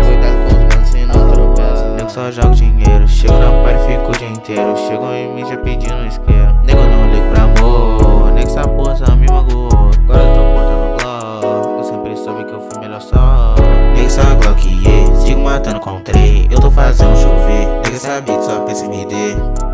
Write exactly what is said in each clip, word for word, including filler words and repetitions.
cuidado com os manos, se não tropeça. Nego só joga dinheiro, chego na party e fico o dia inteiro. Chegam em mim já pedindo isqueiro. Nego não ligo pra amor, nego essa porra só me magoou. Agora eu tô portando Glock, eu sempre soube que eu fui melhor só. Nego só Glock, yeah, sigo matando com três. Eu tô fazendo chover, nego essa beat só pensa em me der.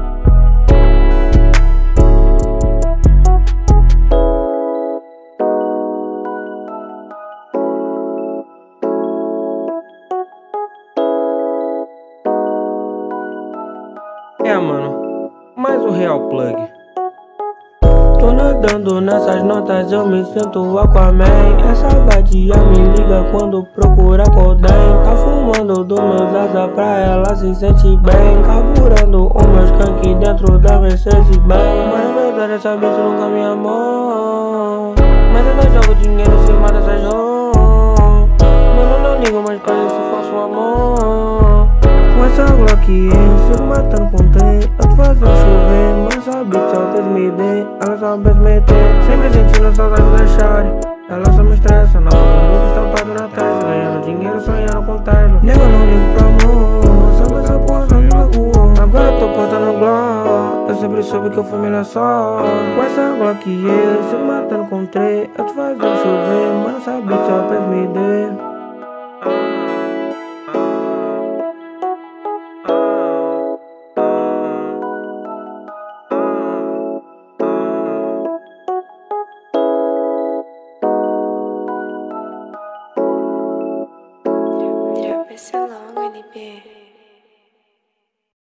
É, mano, mais um Real Plug. Tô nadando nessas notas, eu me sinto Aquaman. Essa vadia me liga quando procura Coden. Tá fumando dos meus asa pra ela se sente bem. Carburando o meu skunk dentro da Mercedes Benz. Mas na verdade essa bicha nunca me amou. Mas eu não jogo dinheiro em cima dessas rom. Mano, não ligo mais pra esse falso amor. Com essa Glock eu sigo matando com trem. Eu tô fazendo chover, mas a bitch só Deus me dê. Ela só pensa meter, sempre sentindo saudade da Shari. Ela só me estressa, na boca do mundo estampado na testa. Ganhando dinheiro, sonhando com Tesla. Nego, eu não ligo pra amor, sabe essa porra só me magoou. Agora eu tô portando Glock, eu sempre soube que eu fui melhor só. Com essa Glock eu sigo matando com trem. Eu tô fazendo chover, mas essa bitch só pensa me dê.